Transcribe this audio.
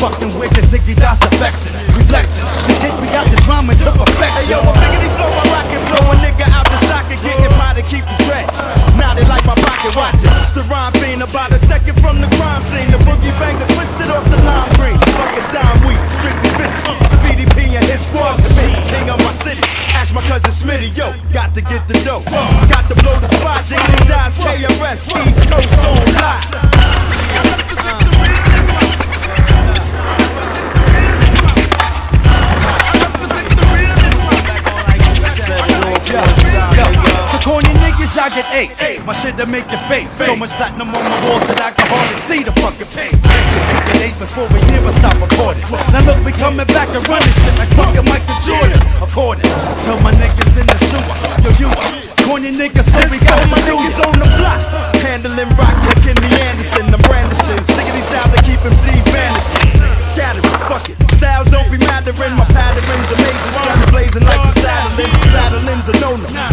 fucking with this nigga, that's affection. We flexing, this hit we got this rhyming to perfection. Hey yo, a biggity flow, my rocket flow, a nigga out the socket, getting by to keep the dread. Now they like my pocket, watch it. It's the rhyme fiend, about a second from the crime scene. The boogie banger twisted off the lime green. Fucking dime weed, strictly fit. Speedy P and his squad to me, king of my city. Ask my cousin Smitty, yo, got to get the dough. Got to blow the spot, Jiggly Dies, KRS, East Coast on lock. Corny niggas, I get eight. My shit to make it fake. So much platinum on my walls that I can hardly see the fucking paint. Make it 8 before we never stop recording. Now look, we coming back and running shit like fucking Michael Jordan. According, tell my niggas in the sewer, yo, you corny niggas, so we got my niggas on the block. Handling rock like Kenny Anderson, I'm brandishing. Sticking these styles that keep MC vanishing. Scattering, fuck it. Styles don't be mattering. My pattern's amazing. Sun blazing like the Saturn. Battling's a no-no.